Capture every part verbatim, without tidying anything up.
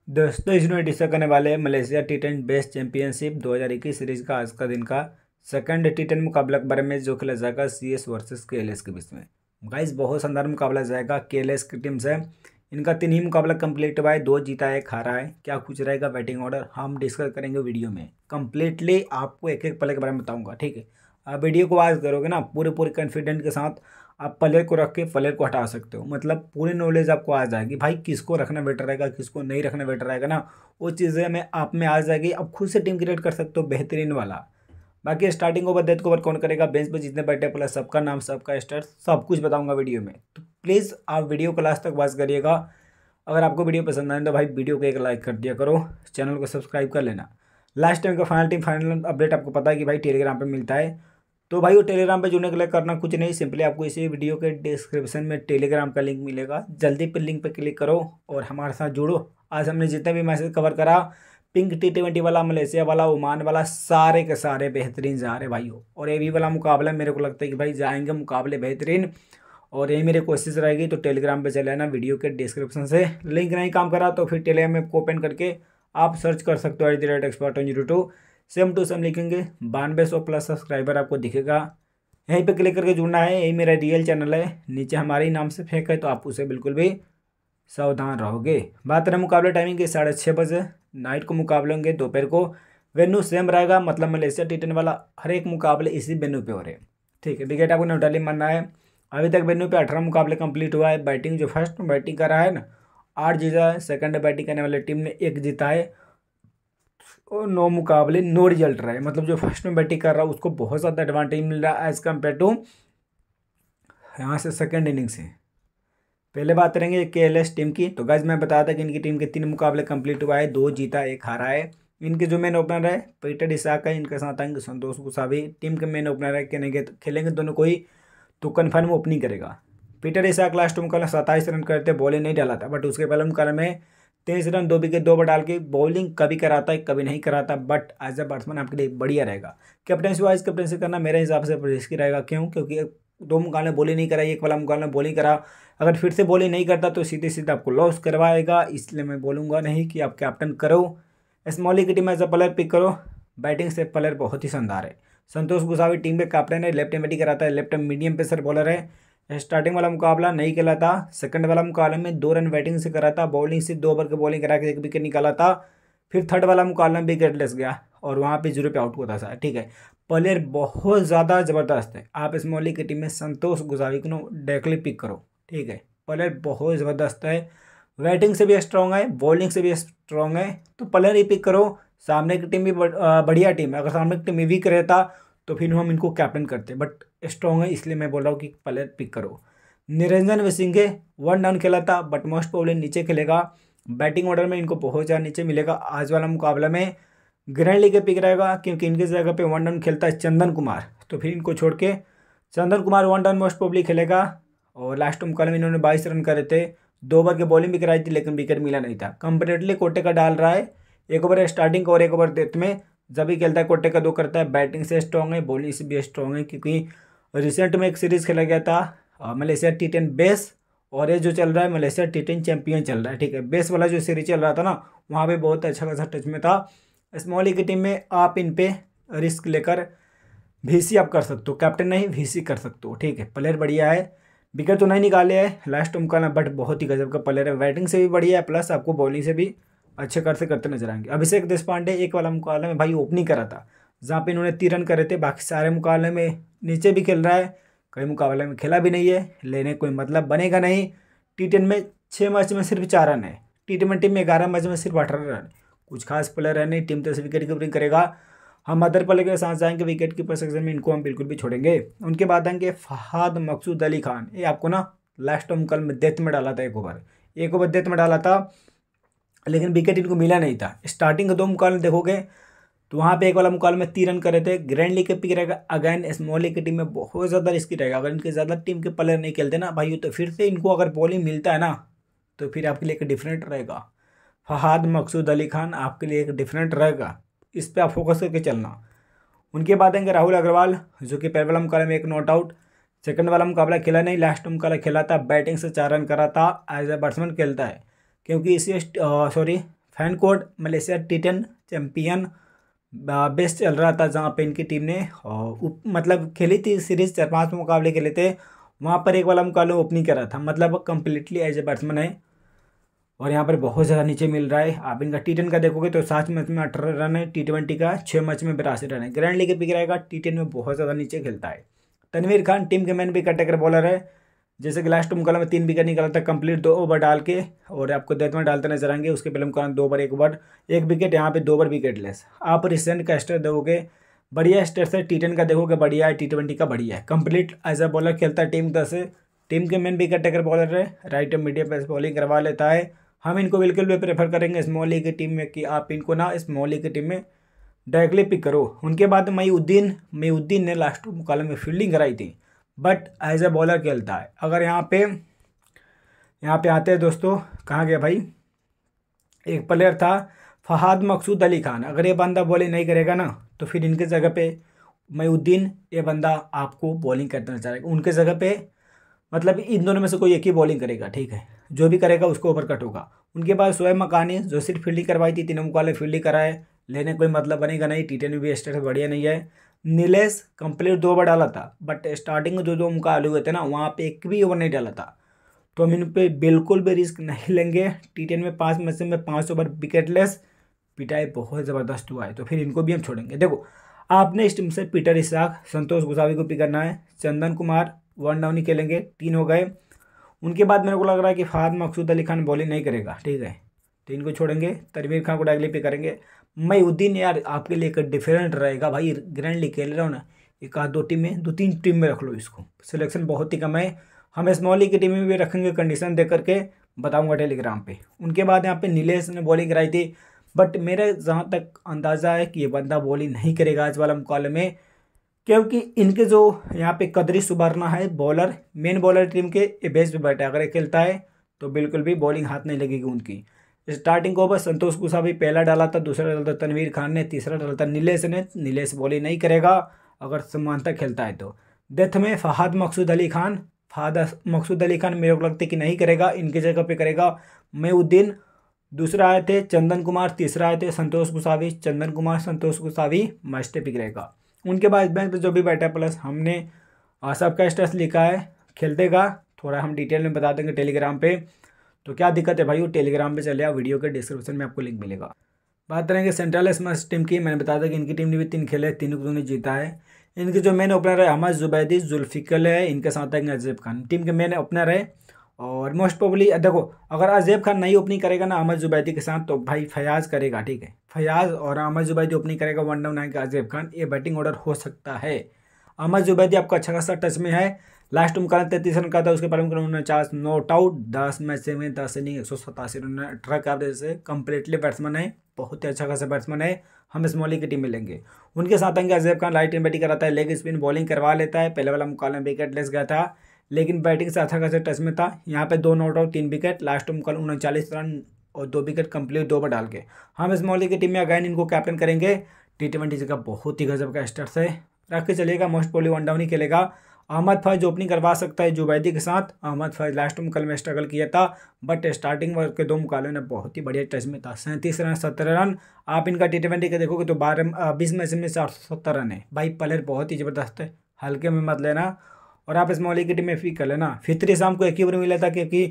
दोस्तों इस डिस्कस करने वाले हैं Malaysia T ten best championship दो हज़ार इक्कीस सीरीज का आज का दिन का सेकंड टी टेन मुकाबला के बारे में जो खेला जाएगा C S versus K L S के बीच में। गाइस बहुत शानदार मुकाबला जाएगा। के एल एस की टीम से इनका तीन ही मुकाबला कंप्लीट हुआ है, दो जीता है, एक हारा है। क्या कुछ रहेगा बैटिंग ऑर्डर हम डिस्कस करेंगे वीडियो में। कंप्लीटली आपको एक एक प्लेयर के बारे में बताऊंगा, ठीक है। आप वीडियो को आज करोगे ना पूरे पूरे कॉन्फिडेंट के साथ, आप प्लेयर को रख के प्लेयर को हटा सकते हो। मतलब पूरी नॉलेज आपको आ जाएगी भाई, किसको रखना बेटर रहेगा, किसको नहीं रखना बेटर रहेगा ना, वो चीज़ें में आप में आ जाएगी। अब खुद से टीम क्रिएट कर सकते हो बेहतरीन वाला। बाकी स्टार्टिंग ओवर डेथ को ओवर कौन करेगा, बेंच पे जितने बैठे प्लस सबका नाम, सबका स्टार्ट, सब कुछ बताऊंगा वीडियो में। तो प्लीज़ आप वीडियो को लास्ट तक वॉच करिएगा। अगर आपको वीडियो पसंद आए तो भाई वीडियो को एक लाइक कर दिया करो, चैनल को सब्सक्राइब कर लेना। लास्ट टाइम का फाइनल टीम फाइनल अपडेट आपको पता है कि भाई टेलीग्राम पे मिलता है, तो भाई वो टेलीग्राम पे जुड़ने के लिए करना कुछ नहीं, सिंपली आपको इसी वीडियो के डिस्क्रिप्शन में टेलीग्राम का लिंक मिलेगा। जल्दी पे लिंक पे क्लिक करो और हमारे साथ जुड़ो। आज हमने जितने भी मैसेज कवर करा, पिंक टी ट्वेंटी वाला, मलेशिया वाला, ओमान वाला, सारे के सारे बेहतरीन जा रहे भाइयों। और ये भी वाला मुकाबला मेरे को लगता है कि भाई जाएंगे मुकाबले बेहतरीन, और यही मेरी कोशिश रहेगी। तो टेलीग्राम पे चले आना, वीडियो के डिस्क्रिप्शन से लिंक नहीं काम करा तो फिर टेलीग्राम ऐप को ओपन करके आप सर्च कर सकते हो at the rate expert one zero two, same to same लिखेंगे, बानवे सौ प्लस सब्सक्राइबर आपको दिखेगा। यहीं पे क्लिक करके जुड़ना है, यही मेरा रियल चैनल है, नीचे हमारे ही नाम से फेक है, तो आप उसे बिल्कुल भी सावधान रहोगे। बात रहे मुकाबले टाइमिंग की, साढ़े छः बजे नाइट को मुकाबले होंगे, दोपहर को। वेन्यू सेम रहेगा, मतलब मलेशिया टी टेन वाला हर एक मुकाबले इसी वेन्यू पे हो रहे हैं, ठीक है। विकेट आपको न्यूट्रली मानना है। अभी तक वेन्यू पे अठारह मुकाबले कंप्लीट हुआ है। बैटिंग जो फर्स्ट बैटिंग कर रहा है ना, आठ जीता है। सेकंड बैटिंग करने वाली टीम ने एक जीता है और नौ मुकाबले नो रिजल्ट रहा है। मतलब जो फर्स्ट में बैटिंग कर रहा है उसको बहुत ज़्यादा एडवांटेज मिल रहा है एज़ कम्पेयर टू यहाँ से सेकंड इनिंग से। पहले बात करेंगे के एल एस टीम की, तो गाइस मैं बताया था कि इनकी टीम के तीन मुकाबले कंप्लीट हुआ है, दो जीता एक हारा है। इनके जो मेन ओपनर है पीटर इसाक है, इनके साथ आएंगे संतोष गुसावी। टीम के मेन ओपनर है, खेलेंगे खेलेंगे दोनों कोई तो कन्फर्म ओपनिंग करेगा। पीटर इसाक लास्ट मुकाबला सत्ताईस रन करते, बॉलिंग नहीं डाला था, बट उसके पहले मुकाबले में तेईस रन, दो विकेट, दो ओवर डाल के बॉलिंग कभी कराता है कभी नहीं कराता, बट एज अ बैट्समैन आपके लिए बढ़िया रहेगा। कैप्टनसी वाइज कैप्टनसी करना मेरे हिसाब से रिस्की रहेगा। क्यों? क्योंकि दो मुकाबले बॉलिंग नहीं कराई, एक वाला मुकाबला बॉलिंग करा, अगर फिर से बॉलिंग नहीं करता तो सीधे सीधे आपको लॉस करवाएगा। इसलिए मैं बोलूँगा नहीं कि आप कैप्टन करो, स्मॉली की team as a player pick करो। बैटिंग से प्लेयर बहुत ही शानदार है। संतोष गुसावी टीम के कैप्टन है, लेफ्ट बैटिंग कराता है, लेफ्ट मीडियम पेसर बॉलर है। स्टार्टिंग वाला मुकाबला नहीं खेला था, सेकंड वाला मुकाबले में दो रन बैटिंग से करा था, बॉलिंग से दो ओवर के बॉलिंग करा के एक विकेट निकाला था। फिर थर्ड वाला मुकाबला में विकेटलेस गया और वहाँ पे जीरो पे आउट होता था, ठीक है। प्लेयर बहुत ज़्यादा ज़बरदस्त है। आप स्मॉली की टीम में संतोष गुसावी को डायरेक्टली पिक करो, ठीक है। प्लेयर बहुत ज़बरदस्त है, बैटिंग से भी स्ट्रॉन्ग है, बॉलिंग से भी स्ट्रॉन्ग है, तो प्लेयर ही पिक करो। सामने की टीम भी बढ़िया टीम है, अगर सामने की टीम भी वीक रहता तो फिर हम इनको कैप्टन करते, बट स्ट्रॉन्ग है इसलिए मैं बोल रहा हूँ कि प्लेयर पिक करो। निरंजन विसिंगे वन डाउन खेला था, बट मोस्ट प्रोबेबली नीचे खेलेगा। बैटिंग ऑर्डर में इनको बहुत ज़्यादा नीचे मिलेगा। आज वाला मुकाबला में ग्रैंड लीग पिक रहेगा, क्योंकि इनकी जगह पे वन डाउन खेलता है चंदन कुमार, तो फिर इनको छोड़ के Chandan Kumar one down most probably खेलेगा। और लास्ट मुकाबले में इन्होंने बाईस रन करे थे, दो ओवर की बॉलिंग भी कराई थी, लेकिन विकेट मिला नहीं था। कंपेरेटली कोटे का डाल रहा है, एक ओवर स्टार्टिंग और एक ओवर डेथ में जब भी खेलता है कोटे का दो करता है। बैटिंग से स्ट्रॉन्ग है, बॉलिंग से भी स्ट्रॉन्ग है, क्योंकि रिसेंट में एक सीरीज़ खेला गया था मलेशिया टी टेन बेस, और ये जो चल रहा है मलेशिया टी टेन चैंपियन चल रहा है, ठीक है। बेस वाला जो सीरीज चल रहा था ना, वहाँ पे बहुत अच्छा खासा टच में था। स्मॉली की टीम में आप इन पे रिस्क लेकर वीसी आप कर सकते हो, कैप्टन नहीं वीसी कर सकते हो, ठीक है। प्लेयर बढ़िया है, विकेट तो नहीं निकाले है लास्ट मुकाबला, बट बहुत ही गजब का प्लेयर है। बैटिंग से भी बढ़िया है, प्लस आपको बॉलिंग से भी अच्छे कर से करते नजर आएंगे। अभिषेक देशपांडे एक वाला मुकाबले में भाई ओपनिंग करा था, जहाँ पे इन्होंने तीन रन करे थे। बाकी सारे मुकाबले में नीचे भी खेल रहा है, कई मुकाबले में खेला भी नहीं है, लेने कोई मतलब बनेगा नहीं। टी टेन में छः मैच में सिर्फ चार रन है, टी ट्वेंटी में ग्यारह मैच में सिर्फ अठारह रन। कुछ खास प्लेयर है नहीं, टीम तो विकेट कीपिंग करेगा। हम अदर प्लेयर के साथ जाएंगे विकेट कीपर सेक्शन में, इनको हम बिल्कुल भी छोड़ेंगे। उनके बाद आएंगे फहाद मकसूद अली खान, ये आपको ना लास्ट मुकाबले में डेथ में डाला था, एक ओवर एक ओवर डेथ में डाला था, लेकिन विकेट इनको मिला नहीं था। स्टार्टिंग के दो मुकाबले देखोगे तो वहाँ पे एक वाला मुकाबले में तीन रन करे थे। ग्रैंड लीग के पिक रहेगा, अगैन स्मॉल लीग की टीम में बहुत ज़्यादा रिस्की रहेगा। अगर इनके ज़्यादा टीम के प्लेयर नहीं खेलते ना भाई, तो फिर से इनको अगर बॉलिंग मिलता है ना, तो फिर आपके लिए एक डिफरेंट रहेगा। फहाद मकसूद अली खान आपके लिए एक डिफरेंट रहेगा, इस पर आप फोकस करके चलना। उनके बाद आएंगे राहुल अग्रवाल, जो कि पहले वाला मुकाबले में एक नॉट आउट, सेकंड वाला मुकाबला खेला नहीं, लास्ट मुकाबला खेला था, बैटिंग से चार रन करा था, एज ए बैट्समैन खेलता है। क्योंकि इसी sorry FanCode Malaysia T ten champion best चल रहा था, जहाँ पे इनकी टीम ने उप, मतलब खेली थी सीरीज, चार पांच मुकाबले खेले थे। वहाँ पर एक वाला मुकाबला ओपनिंग करा था, मतलब कम्प्लीटली एज ए बैट्समैन है। और यहाँ पर बहुत ज़्यादा नीचे मिल रहा है। आप इनका टी टेन का देखोगे तो सात मैच में अठारह रन है, टी ट्वेंटी का छः मैच में बिरासी रन है। ग्रैंड लीग पिक रहेगा, टी टेन में बहुत ज़्यादा नीचे खेलता है। तनवीर खान टीम के मैन विकेट टेकर बॉलर है। जैसे कि लास्ट मुकाबले में तीन विकेट निकाला था कंप्लीट दो ओवर डाल के, और आपको डेथ में डालते नजर आएंगे। उसके पहले मुकाबले दो ओवर एक ओवर एक विकेट, यहाँ पे दो ओवर विकेट लेस। आप रिसेंट का स्टेट देखोगे बढ़िया स्टेट है, टी टेन का देखोगे बढ़िया है, टी ट्वेंटी का बढ़िया है। कंप्लीट एज अ बॉलर खेलता है टीम दस से, टीम के मेन विकेट टेकर बॉलर है, राइट मीडियम पेस बॉलिंग करवा लेता है। हम इनको बिल्कुल भी प्रेफर करेंगे स्मॉल लीग की टीम में कि आप इनको ना स्मॉल लीग की टीम में डायरेक्टली पिक करो। उनके बाद मईउद्दीन मईउद्दीन ने लास्ट मुकाबले में फील्डिंग कराई थी, बट एज ए बॉलर खेलता है। अगर यहाँ पे यहाँ पे आते हैं दोस्तों, कहाँ गया भाई, एक प्लेयर था फहाद मकसूद अली खान। अगर ये बंदा बॉलिंग नहीं करेगा ना तो फिर इनके जगह पे मईउद्दीन ये बंदा आपको बॉलिंग करना चाहेगा। उनके जगह पे मतलब इन दोनों में से कोई एक ही बॉलिंग करेगा, ठीक है, जो भी करेगा उसको ओवर कट होगा। उनके बाद शोएब मकानी जो सिर्फ फील्डिंग करवाई थी, तीनों मुकाबले फील्डिंग कराए, लेने कोई मतलब बनेगा नहीं। टी टेन में भी स्टेट बढ़िया नहीं है। नीलेश कंप्लीट दो ओवर डाला था, बट स्टार्टिंग में जो दो मुकाबले हुए थे ना वहाँ पे एक भी ओवर नहीं डाला था, तो हम इन पे बिल्कुल भी रिस्क नहीं लेंगे। टी टेन में पाँच मैच में पाँच ओवर विकेटलेस, पिटाई बहुत ज़बरदस्त हुआ है, तो फिर इनको भी हम छोड़ेंगे। देखो आपने इस टीम से पीटर इसाक, संतोष गोसावी को पिक करना है, चंदन कुमार वन डाउन ही खेलेंगे, तीन हो गए। उनके बाद मेरे को लग रहा है कि फहाद मकसूद अली खान बॉलिंग नहीं करेगा, ठीक है, तो इनको छोड़ेंगे। तनवीर खान को डायरेक्टली पिक करेंगे। मईउद्दीन यार आपके लिए एक डिफरेंट रहेगा भाई, ग्रैंड लीग खेल रहा हो ना, एक आध दो टीम में दो तीन टीम में रख लो इसको, सिलेक्शन बहुत ही कम है। हम स्मॉल लीग की टीम में भी रखेंगे, कंडीशन दे करके बताऊंगा टेलीग्राम पे। उनके बाद यहाँ पे नीलेश ने बॉलिंग कराई थी, बट मेरे जहाँ तक अंदाज़ा है कि ये बंदा बॉलिंग नहीं करेगा आज वाला मुकाबले में, क्योंकि इनके जो यहाँ पे कदरी सुबरना है बॉलर, मेन बॉलर टीम के, ये बेस पे बैठा है। अगर ये खेलता है तो बिल्कुल भी बॉलिंग हाथ नहीं लगेगी उनकी। स्टार्टिंग ओवर संतोष गोसावी पहला डाला था, दूसरा डाला था तनवीर खान ने, तीसरा डाला था नीलेश ने। नीलेश बॉलिंग नहीं करेगा अगर समानता खेलता है तो। डेथ में फहाद मकसूद अली खान, फहाद मकसूद अली खान मेरे को लगता है कि नहीं करेगा, इनकी जगह पे करेगा मईउद्दीन। दूसरा आए थे चंदन कुमार, तीसरा आए थे संतोष गोसावी, चंदन कुमार संतोष गोसावी मस्ट पिक रहेगा। उनके बाद बैंक पे जो भी बैठा है, प्लस हमने सबका स्टेटस लिखा है, खेलतेगा थोड़ा हम डिटेल में बता देंगे टेलीग्राम पे। तो क्या दिक्कत है भाई, वो टेलीग्राम पे चले आओ, वीडियो के डिस्क्रिप्शन में आपको लिंक मिलेगा। बात करेंगे सेंट्रल स्मैश टीम की। मैंने बताया था कि इनकी टीम ने भी तीन खेले, तीनों को जीता है। इनके जो मेन ओपनर है अहमद जुबैदी, जुल्फिकल है, इनके साथ है अजैब खान, टीम के मेन ओपनर है। और मोस्ट प्रोबेबली देखो अगर अजैब खान नहीं ओपनिंग करेगा ना अहमद जुबैदी के साथ, तो भाई फयाज करेगा, ठीक है, फयाज और अहमद जुबैदी ओपनिंग करेगा, वन डाउन आएगा अजैब खान, ये बैटिंग ऑर्डर हो सकता है। अहमद जुबैदी आपका अच्छा खासा टच में है, लास्ट मुकाबला तैंतीस रन का था, उसके पहले उनचास नॉट आउट, दस मैच में दस इनिंग एक सौ सतासी रन, अठारह का एवरेज से कम्प्लीटली बैट्समैन है, बहुत ही अच्छा खासा बैट्समैन है। हम स्मॉल लीग की टीम में लेंगे। उनके साथ आएंगे अजैब खान, लाइट बैटिंग कराता है, लेग स्पिन बॉलिंग करवा लेता है। पहले वाला मुकाबला में विकेट लेस गया था, लेकिन बैटिंग से अच्छा खासा टच में था। यहाँ पे दो नॉट आउट तीन विकेट, लास्ट मुकाबला उनचालीस रन और दो विकेट कंप्लीट दो ओवर डाल के। हम स्मॉल लीग की टीम में अगैन इनको कैप्टन करेंगे। टी ट्वेंटी जगह बहुत ही गजब का स्टार्ट है, रख के चलेगा, मोस्ट प्रोबेबली वन डाउन ही खेलेगा। अहमद फैज ओपनिंग करवा सकता है जुबैदी के साथ। अहमद फैज लास्ट मुकाबले में स्ट्रगल किया था, बट स्टार्टिंग के दो मुकाबले में बहुत ही बढ़िया टच में था, सैंतीस रन सत्तर रन। आप इनका टी ट्वेंटी का देखोगे तो बारह बीस मैच में चार सौ सत्तर रन है। भाई प्लेयर बहुत ही ज़बरदस्त है, हल्के में मत लेना। और आप स्मॉल लीग की टीम में फिर कर लेना। फित्री शाम को एक ही ओवर मिला था, क्योंकि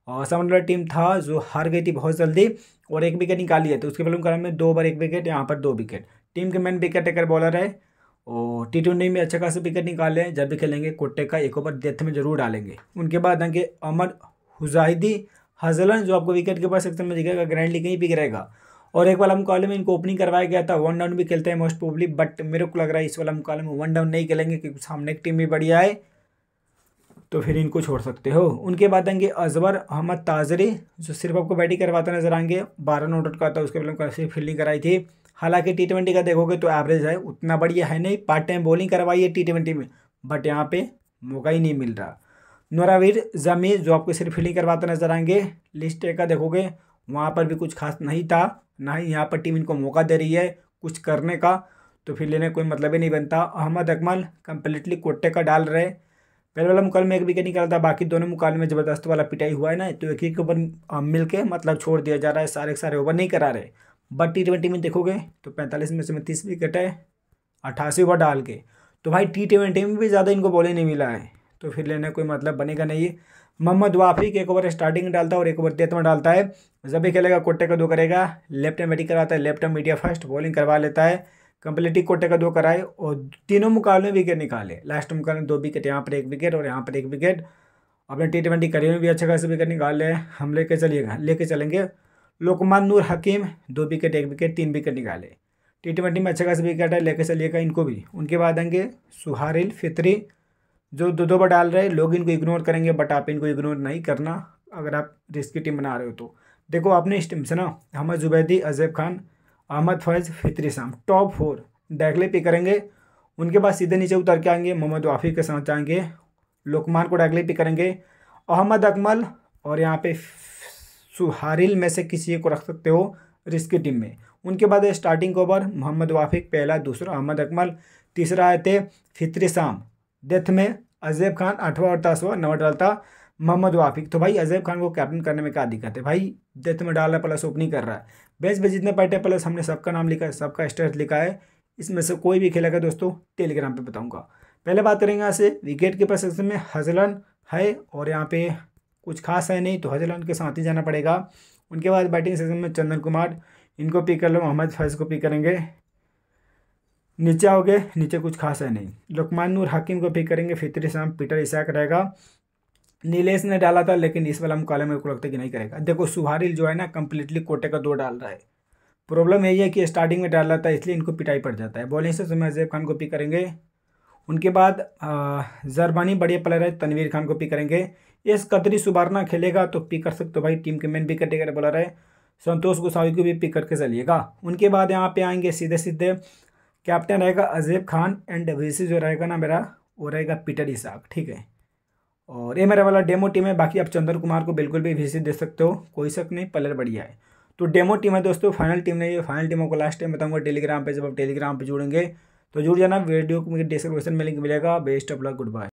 समर टीम था जो हार गई थी बहुत जल्दी और एक विकेट निकाली है, तो उसके पहले में दो ओवर एक विकेट, यहाँ पर दो विकेट। टीम के मेन विकेट टेकर बॉलर है और टी ट्वेंटी में अच्छा खासा विकेट निकाले हैं। जब भी खेलेंगे कोट्टे का एक ओवर डेथ में जरूर डालेंगे। उनके बाद आएंगे अमर हुजाहिदी हजलन, जो आपको विकेट के पास सेक्शन में दिखेगा, ग्रैंड लीग कहीं भी रहेगा। और एक वाला मुकाबले में इनको ओपनिंग करवाया गया था, वन डाउन भी खेलते हैं मोस्ट प्रोबेबली, बट मेरे को लग रहा है इस वाला मुकाबले में वन डाउन नहीं खेलेंगे, क्योंकि सामने की टीम भी बढ़िया है, तो फिर इनको छोड़ सकते हो। उनके बाद आएंगे अजवर अहमद ताजरी, जो सिर्फ आपको बैटिंग करवाते नजर आएंगे, बारह नॉट आउट का था, उसके पहले सिर्फ फील्डिंग कराई थी। हालांकि टी ट्वेंटी का देखोगे तो एवरेज है, उतना बढ़िया है नहीं, पार्ट टाइम बॉलिंग करवाई है टी ट्वेंटी में, बट यहाँ पे मौका ही नहीं मिल रहा। नोरावीर जमीर, जो आपको सिर्फ फील्डिंग करवाते नजर आएंगे, लिस्ट का देखोगे वहाँ पर भी कुछ खास नहीं था, ना ही यहाँ पर टीम इनको मौका दे रही है कुछ करने का, तो फिर लेने कोई मतलब ही नहीं बनता। अहमद अकमल कंप्लीटली कोट्टे का डाल रहे, पहले वाला मुकाबले में एक विकेट निकाला था, बाकी दोनों मुकाबले में जबरदस्त वाला पिटाई हुआ है ना, तो एक ही के ऊपर मिल के मतलब छोड़ दिया जा रहा है, सारे सारे ओवर नहीं करा रहे। बट टी ट्वेंटी में देखोगे तो पैंतालीस में से में तीस विकेट है अट्ठासी ओवर डाल के, तो भाई टी ट्वेंटी में भी ज़्यादा इनको बॉलिंग नहीं मिला है, तो फिर लेने कोई मतलब बनेगा नहीं है। मोहम्मद वाफिक एक ओवर स्टार्टिंग में डालता है और एक ओवर डेथ में डालता है, जब भी खेलेगा कोटे का दो करेगा, लेफ्ट हैंड बैटिंग कराता है, left hand media first bowling करवा लेता है, कंप्लीटली कोटे का दो कराए और तीनों मुकाबले में विकेट निकाले। लास्ट मुकाबले में दो विकेट, यहाँ पर एक विकेट और यहाँ पर एक विकेट। अपने टी ट्वेंटी करियर में भी अच्छे खासे विकेट निकाल ले। हम लेके चलिएगा लेके चलेंगे लोकमान नूर हकीम, दो विकेट एक विकेट तीन विकेट निकाले। टी ट्वेंटी में अच्छे खासे विकेट है, लेके चलिएगा इनको भी। उनके बाद आएंगे सुहारिल फित्री, जो दो दो बार डाल रहे हैं। लोग इनको इग्नोर करेंगे बट आप इनको इग्नोर नहीं करना अगर आप रिस्क की टीम बना रहे हो तो। देखो आपने इस टीम से ना अहमद जुबैदी, अजैब खान, अहमद फैज़, फित्री शाम, टॉप फोर डायरेक्टली पिक करेंगे। उनके बाद सीधे नीचे उतर के आएंगे, मोहम्मद वाफिक के साथ जाएंगे, लोकमान को डायरेक्टली पिक करेंगे, अहमद अकमल और यहाँ पे सुहारिल में से किसी को रख सकते हो रिस्क की टीम में। उनके बाद स्टार्टिंग ओवर मोहम्मद वाफिक पहला, दूसरा अहमद अकमल, तीसरा आए थे फित्री शाम, डेथ में अजैब खान, आठवां और दसवां नवा डालता मोहम्मद वाफिक। तो भाई अजैब खान को कैप्टन करने में क्या दिक्कत है भाई, डेथ में डाल रहा है प्लस ओपनिंग कर रहा है। बेंच पे जितने बैठे प्लस हमने सबका नाम लिखा है, सबका स्टेट लिखा है, इसमें से कोई भी खेलेगा दोस्तों टेलीग्राम पे बताऊंगा। पहले बात करेंगे यहाँ से विकेट कीपर सेक्शन में हजलन है और यहाँ पे कुछ खास है नहीं, तो हजलन के साथ ही जाना पड़ेगा। उनके बाद बैटिंग सेक्शन में चंदन कुमार, इनको पिक कर लो, मोहम्मद फैज़ को पिक करेंगे। नीचे आओगे, नीचे कुछ खास है नहीं, लोकमान नूर हकीम को पिक करेंगे, फित्री शाम, पीटर इसाक रहेगा। नीलेश ने डाला था लेकिन इस वाला मुकाबले मेरे को लगता है कि नहीं करेगा। देखो सुहारिल जो है ना कंप्लीटली कोटे का दो डाल रहा है, प्रॉब्लम यही है कि स्टार्टिंग में डाल रहा था इसलिए इनको पिटाई पड़ जाता है। बॉलिंग से समय अजैब खान को पिक करेंगे। उनके बाद जरबानी बढ़िया प्लेयर है, तनवीर खान को पिक करेंगे। इस कतरी सुबारना खेलेगा तो पिक कर सकते हो भाई, टीम के मेन विकेट टेकर बॉलर है। संतोष गोसावी को भी पिक करके चलिएगा। उनके बाद यहाँ पे आएंगे सीधे सीधे, कैप्टन रहेगा अजैब खान एंड वीसी जो रहेगा ना मेरा वो रहेगा पीटर इसाक, ठीक है। और ये मेरा वाला डेमो टीम है, बाकी आप चंदन कुमार को बिल्कुल भी वीसी दे सकते हो, कोई शक नहीं, प्लेयर बढ़िया है। तो डेमो टीम है दोस्तों, फाइनल टीम नहीं है। फाइनल टीमों को लास्ट टाइम बताऊंगा टेलीग्राम पे, जब आप टेलीग्राम पे जुड़ेंगे तो जुड़ जाना। वीडियो को मुझे डिस्क्रिप्शन में लिंक मिलेगा। Best of luck, good bye.